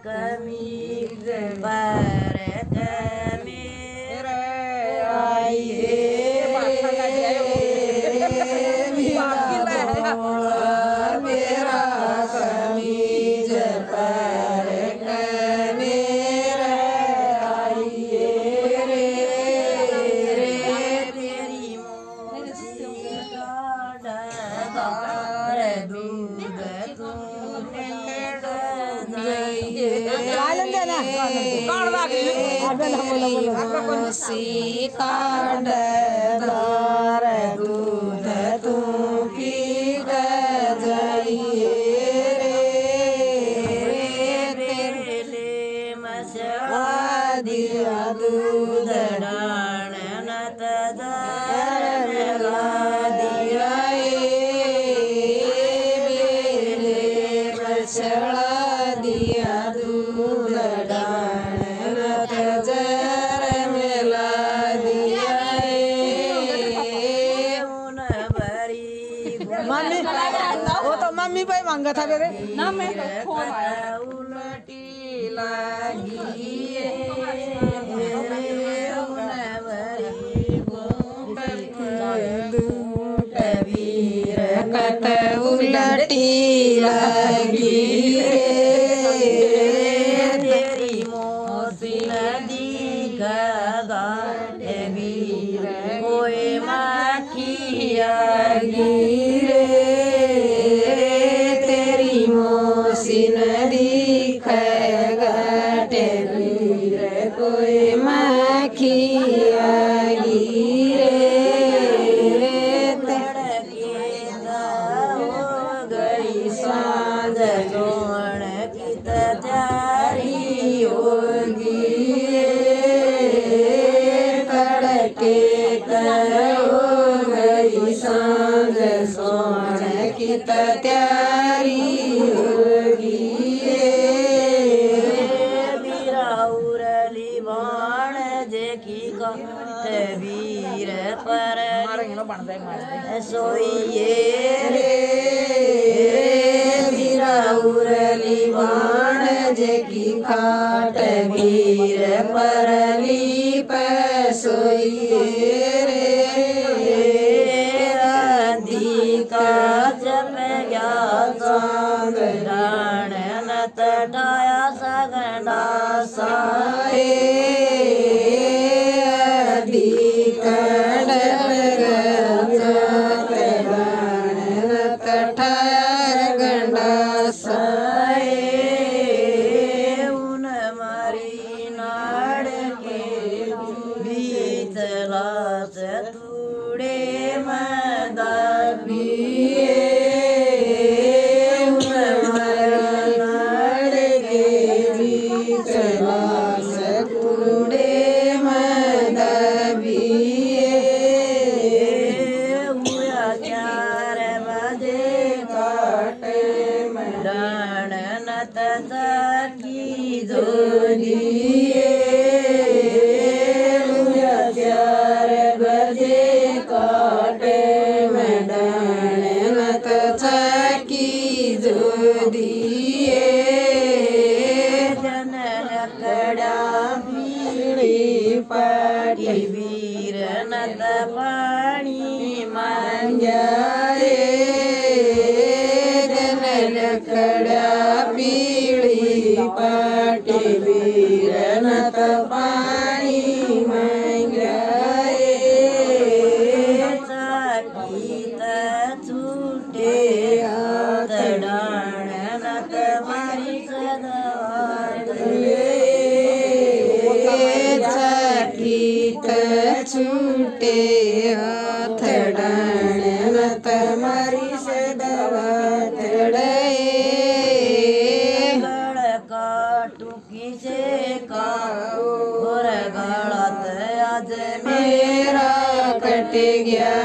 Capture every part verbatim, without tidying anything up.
कमी पर मेरे आइए मेरा कमीज पर मेरे आइए रे रे तेरी मोची का डर दूध तूने मोसी का डर दूध तू पी जाइए दिया दूध डाण नत दिया बेले बछड़ा दिया दूध डाण नत जर मेला दिया उन भरी मम्मी वो तो मम्मी भाई मांगा था मेरे ना मैं उलटी लगी कट उलटी लगी तेरी मोसी नदी गाटे वीर कोई माखिया गिरे तेरी मोसी नदी गाटे वीर कोई माखिया गिरे जोण की तैयारी होगी तड़के हो गई सांझ सोण की तैयारी होगी बिराउरली बाण जे की कट वीर पर सोइए रे उरली बाण जे की खाट वीर परली पैसोइए रे अधिका जप गया सांग डाण नत डाया सगंडा साए अधिका डप गया डाण नत ठार गंडा साए उन मारी नाड़ के बीतला चतुड़े मदाबिए उन मारी नाड़ के बीतला चतुड़े मदाबिए हुआ चार बजे काटे डाण नत की जोड़िए चार बजे काटे डाण नत की जोड़िए जन लकड़ा पीड़ी पाटी वीर नत पानी मांगाए लकड़ा पीड़ी पाटी वीर नत पानी मांगाए साकीत छूटे हाथ डाण नत मारी साकीत छूटे हाथ डाण नत मारी सदवा किसे का और गलत आज मेरा कट गया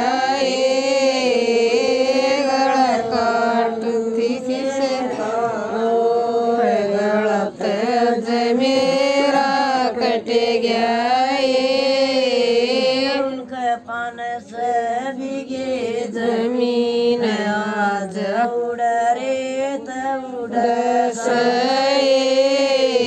गला काट किसे का और गलत आज मेरा कट गया उनके पान से बिगे जमीन आज उड़ रे उड़ से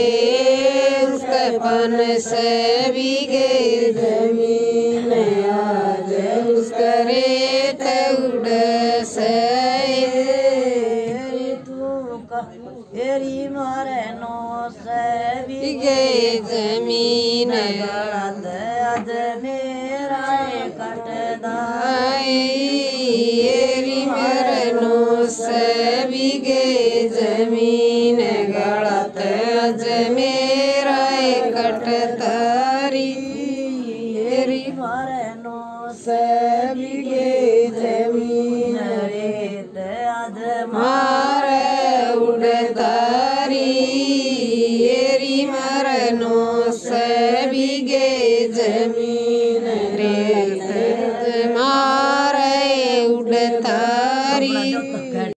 एरी मारे नो से बीघे जमीन गलत अज मेरा कटदा एरी मरनो से बीघे जमीन गलत अज मेरा कटतारी एरी मारे नो से बीघे जमीन रेत अज मार